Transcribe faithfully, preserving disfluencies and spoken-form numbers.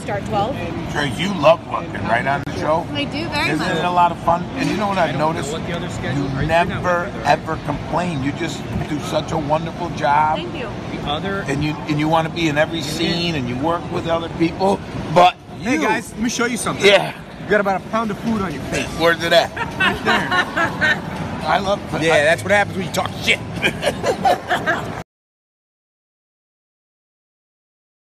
start twelve. Trace, you love working, right, on the show? I do very Isn't much. it a lot of fun? And you know what I've noticed? What the other schedule? You never, ever complain. You just do such a wonderful job. Thank you. The other... And you and you want to be in every scene, and you work with other people, but you... Hey, guys, let me show you something. Yeah. You got about a pound of food on your face. Where's it at? Right there. I love... Yeah, that's what happens when you talk shit.